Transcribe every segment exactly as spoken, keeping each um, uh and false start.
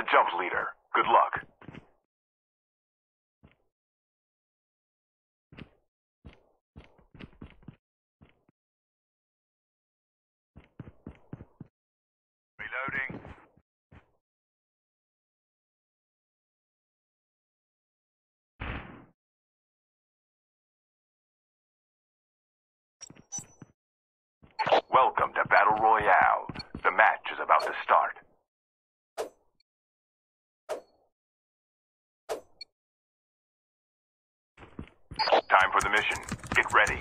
jump leader. Good luck. Reloading. Welcome to Battle Royale. The match is about to start. Time for the mission. Get ready.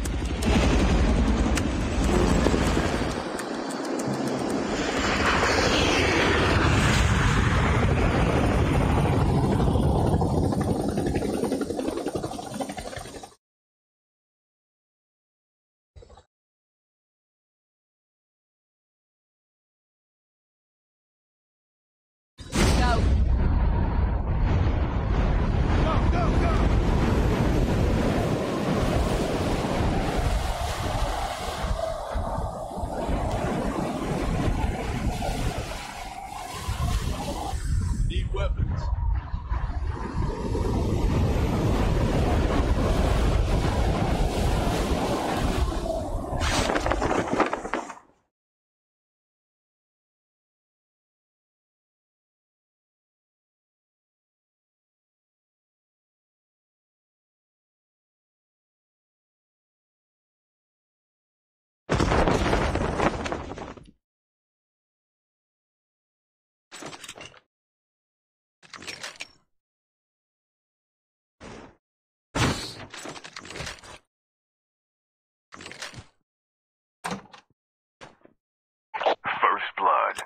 First blood.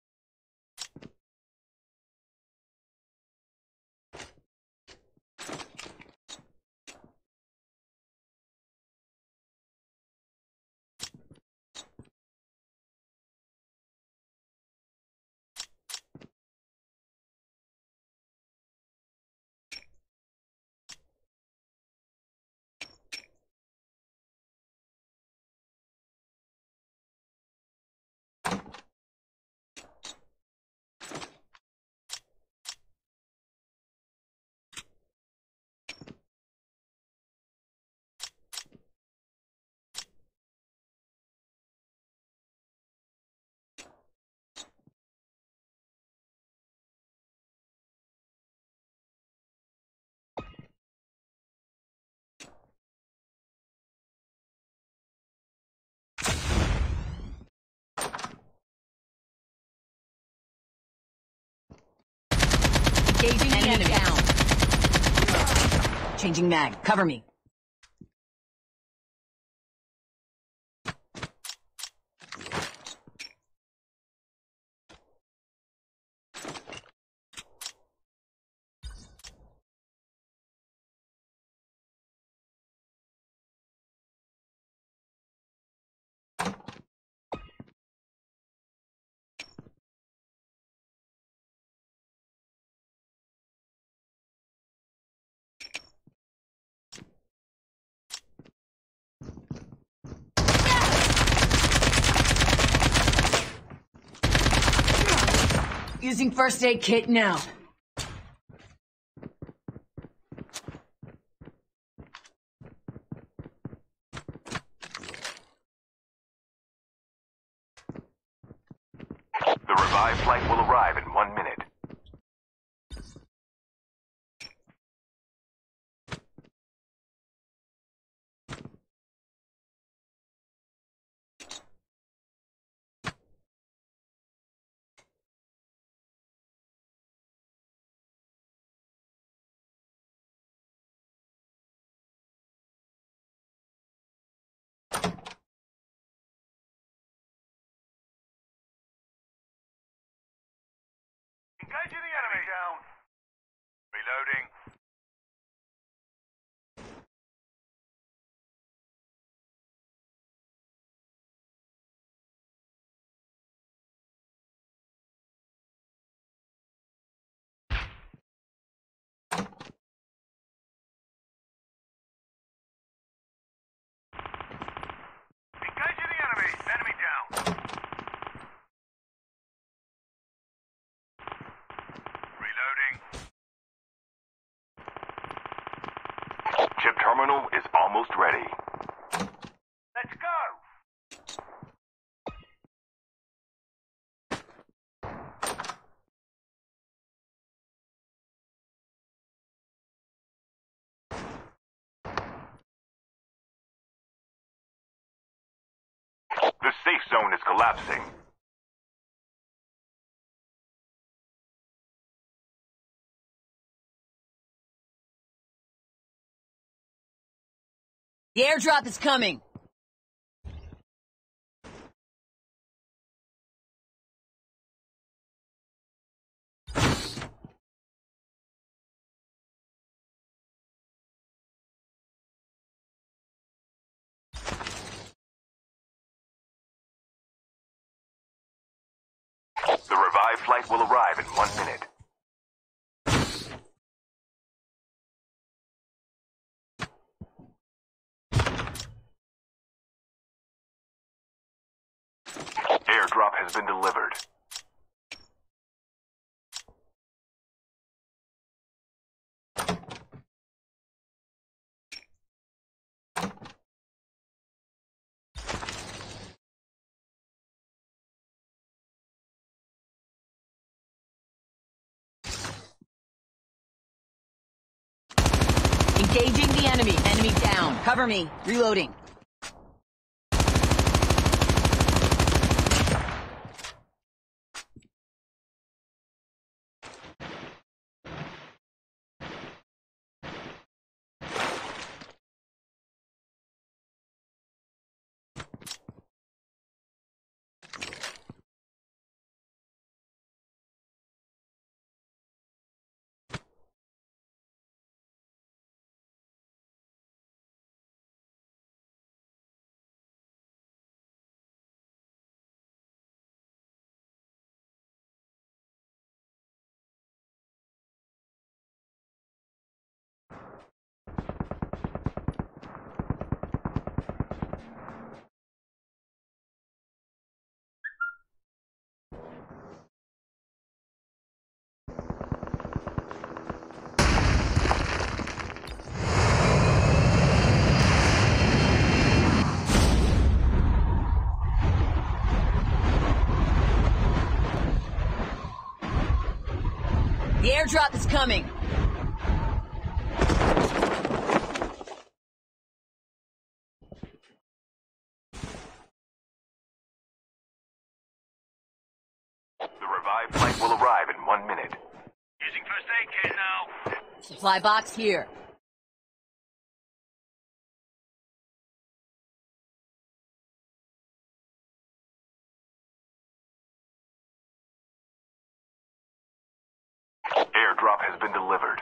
Engaging enemy down. Changing mag. Cover me. Using first aid kit now. The revived flight will arrive in one minute. Engaging the enemy down. Reloading. Engaging the enemy. Enemy down. almost ready. Let's go! The safe zone is collapsing. The airdrop is coming. The revived flight will arrive in one minute. Airdrop has been delivered. Engaging the enemy. Enemy down. Cover me. Reloading. The airdrop is coming. The revived flight will arrive in one minute. Using first aid kit now. Supply box here. Airdrop has been delivered.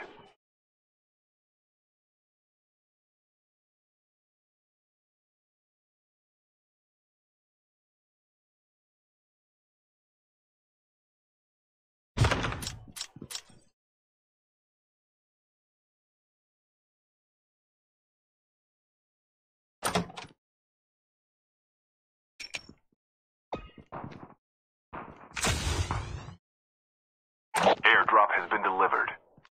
Airdrop has been delivered.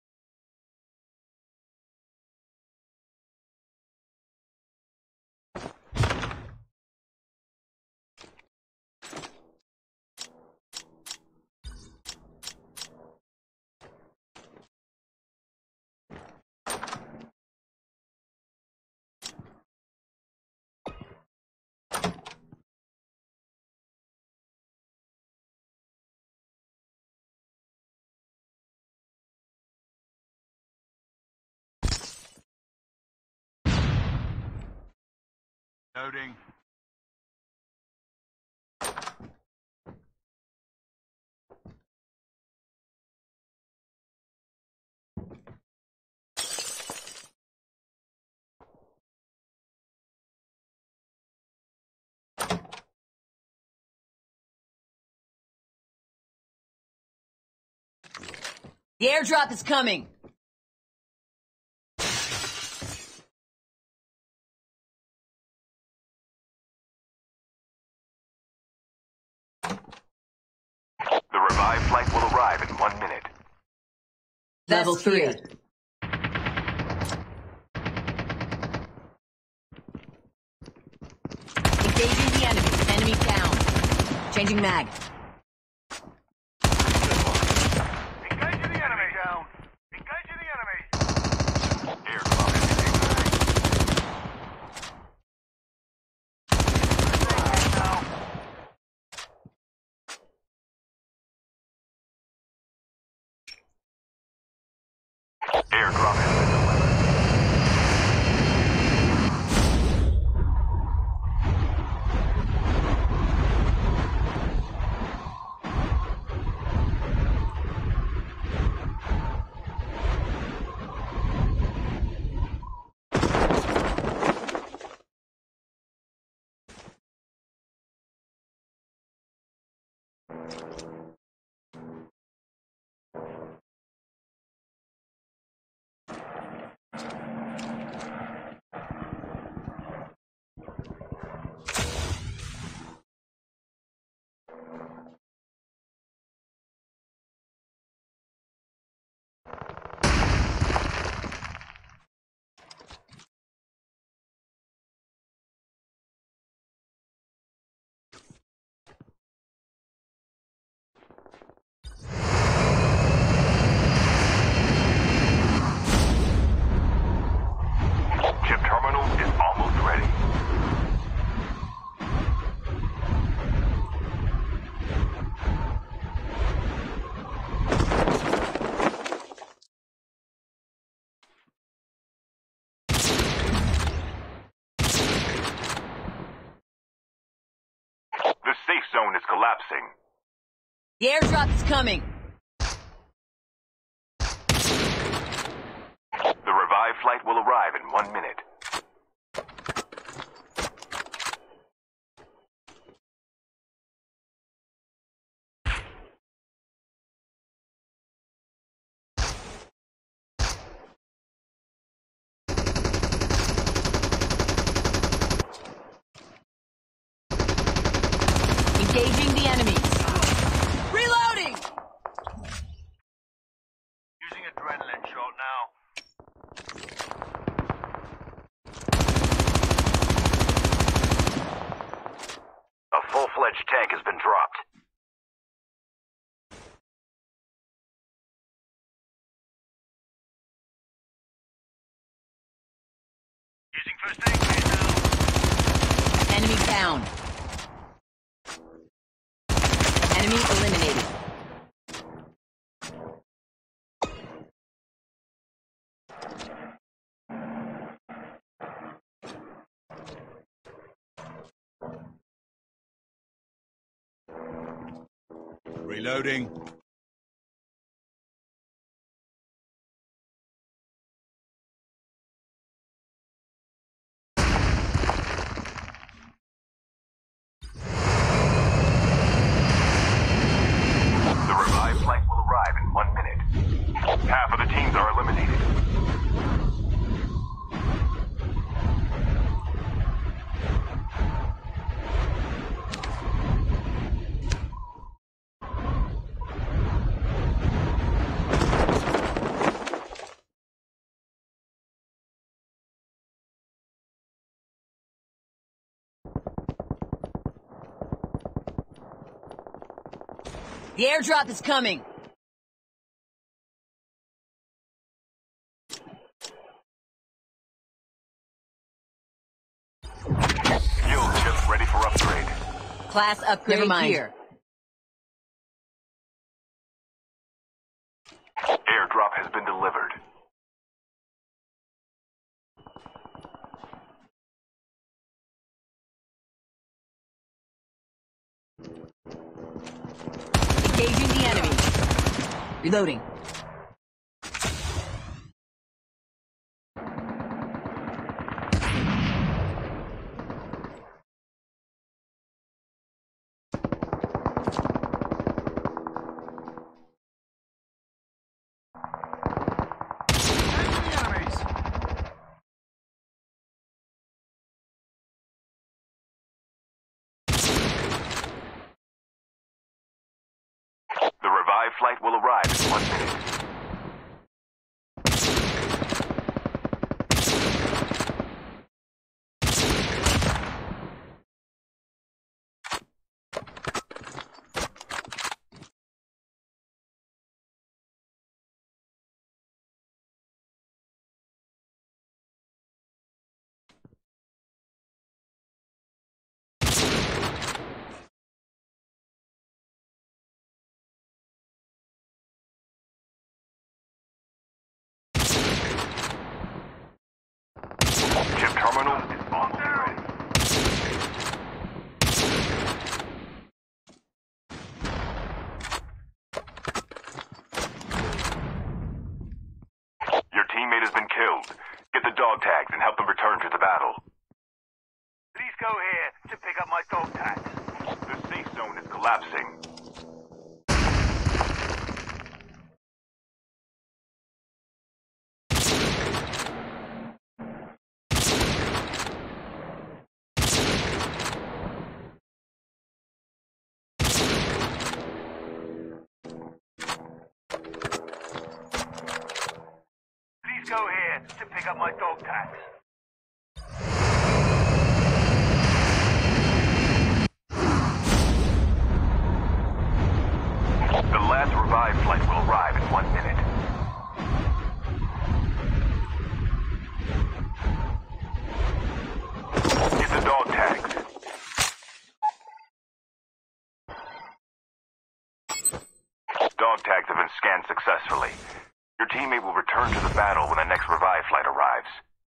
Loading. The airdrop is coming. The revived flight will arrive in one minute. Level three. Engaging the enemy. Enemy down. Changing mag. Engaging the enemy. Down. Engaging the enemy. Airdrop is now. Airdrop has been delivered. Chip terminal is almost ready. The safe zone is collapsing. The airdrop is coming. The revived flight will arrive in one minute. Engaging the enemies. Reloading! Using adrenaline shot now. A full-fledged tank has been dropped. Using first aid kit now. Enemy down. Enemy eliminated. Reloading. The revived flight will arrive in one minute. Half of the teams are eliminated. The airdrop is coming. Skill chips ready for upgrade. Class upgrade Never mind. here. Airdrop has been delivered. Engaging the enemy. Reloading. The revived flight will arrive in one minute. go here to pick up my dog tags. The last revive flight will arrive in one minute. Get the dog tags. Dog tags have been scanned successfully. Your teammate will return to the battle when the next revive flight arrives.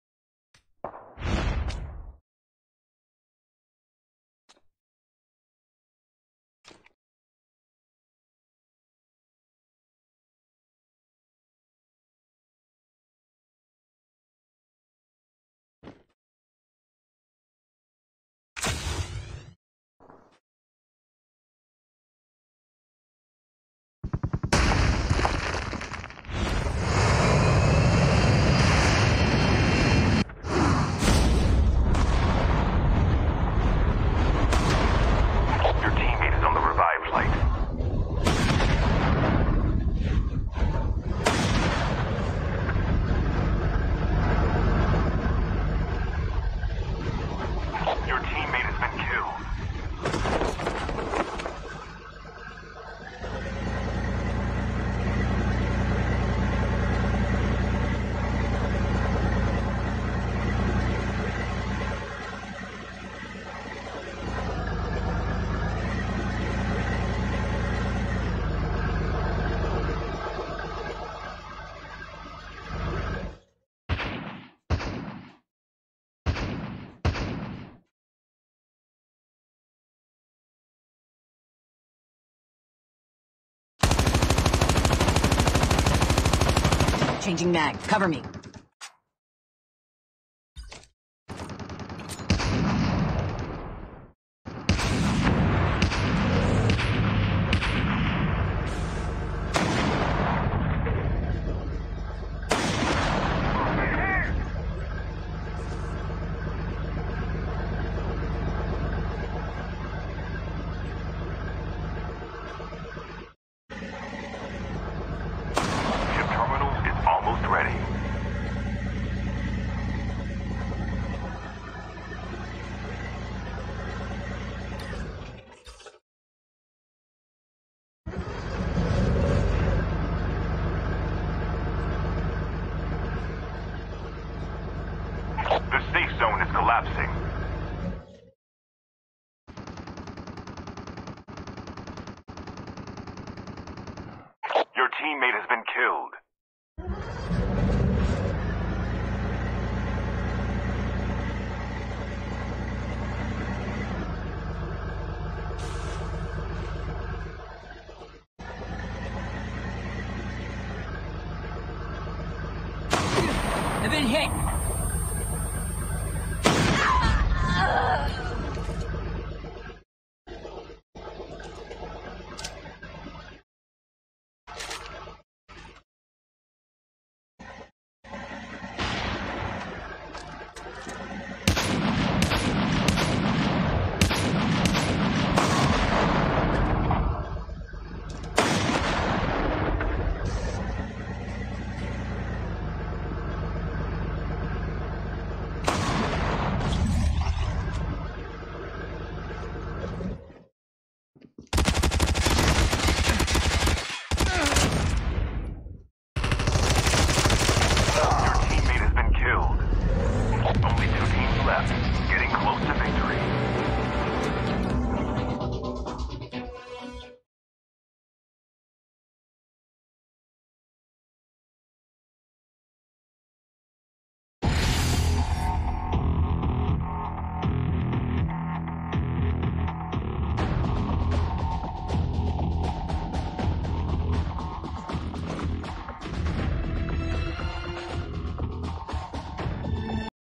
Changing mag. Cover me. Zone is collapsing. Your teammate has been killed. I've been hit. Only two teams left, getting close to victory.